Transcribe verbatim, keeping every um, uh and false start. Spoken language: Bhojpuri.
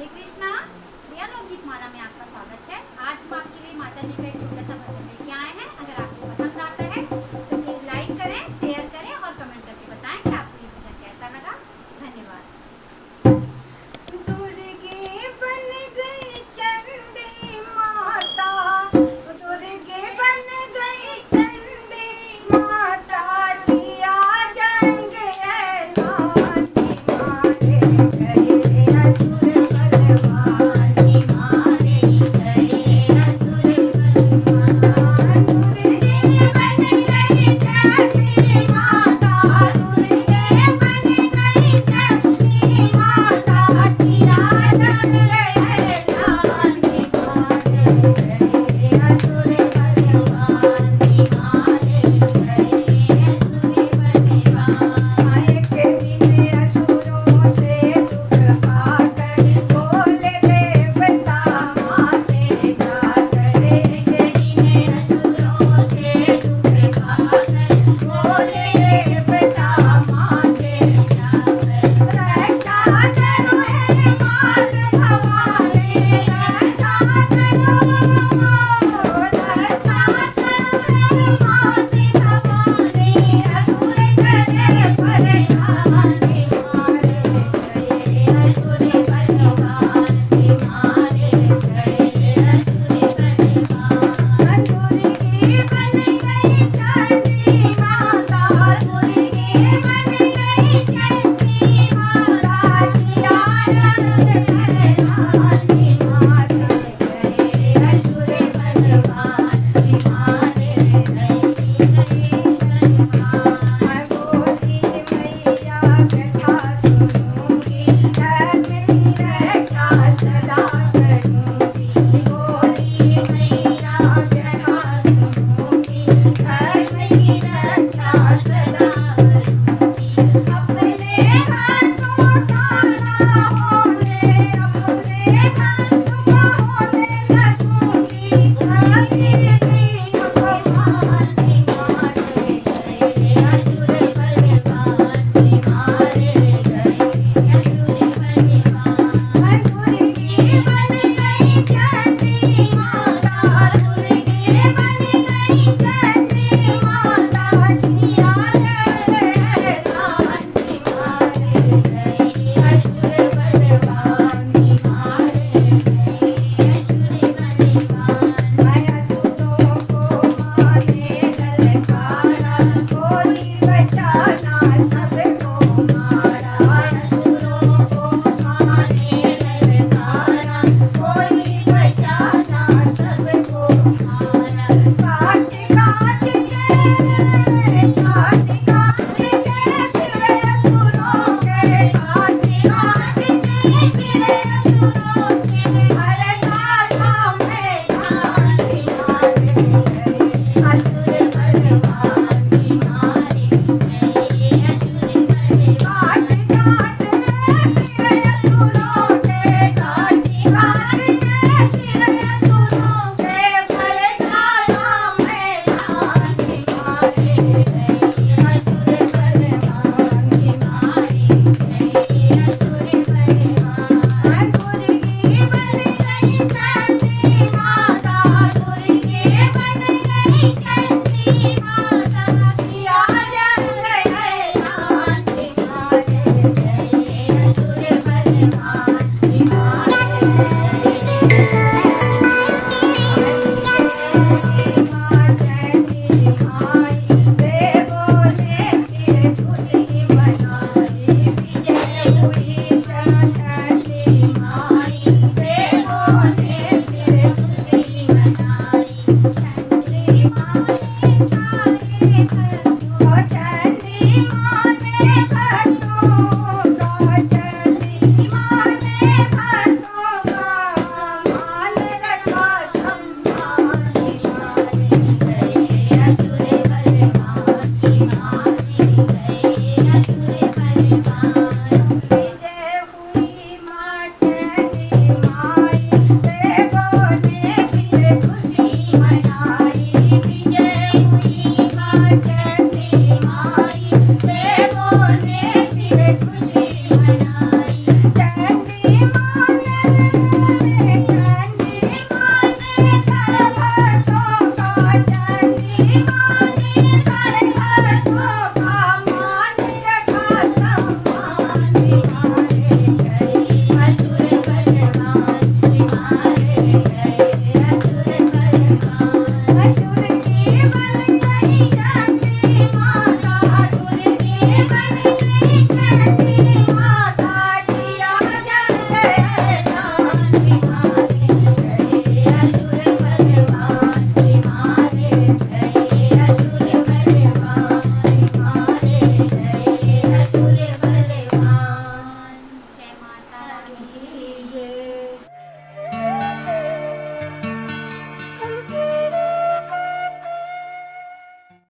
राधे कृष्णा। श्रेया लोकगीत माला में आपका स्वागत है। आज हम आपके लिए माता जी का एक छोटा सा भजन लेके आए हैं। अगर आपको पसंद आता है तो प्लीज लाइक करें, शेयर करें और कमेंट करके बताएं कि आपको ये भजन कैसा लगा। धन्यवाद। दुर्गे बन गई चंडी माता, दुर्गे बन गई चंडी माता, किया जंग ऐलान मारे गए असुर बलवान, मारे गए असुर बलवान। दुर्गे बन गई चंडी माता, दुर्गे बन गई चंडी माता, किया जंग ऐलान मारे गए असुर बलवान, मारे गए असुर बलवान। एक दिन असुरों से दुख पाकर बोले देवता माँ से जाकर, एक दिन असुरों से दुख पाकर बोले देवता माँ से जाकर, रक्षा करो हे मात भवानी, रक्षा करो, रक्षा करो हे मात भवानी, असुर करे परेशानी, मारे गए असुर बलवान, मारे गए असुर बलवान। दुर्गे बन गई चंडी माता, दुर्गे बन गई चंडी माता, किया जंग ऐलान मारे गए असुर बलवान, मारे गए बलवान। बोली मैया कथा सुनूंगी, धर्म की रक्षा सदा करूंगी, बोली मैया कथा सुनूंगी, धर्म की रक्षा सदा करूंगी। अपने हाथों तारा होने, अपने हाथों होने लगूंगी, धरती की अपमान, मारे गए असुर बलवान, मारे गए असुर बलवान। दुर्गे बन गई चंडी माता, दुर्गे बन गई चंडी माता, किया जंग ऐलान मारे गए असुर बलवान, मारे गए असुर बलवान। असुरों को मारे ललकारा, कोई बचाना सबको मारा, असुरों को मारे ललकारा, कोई बचाना सबको मारा। काट काट के, काट काट के सिर असुरों के, काट काट के सिर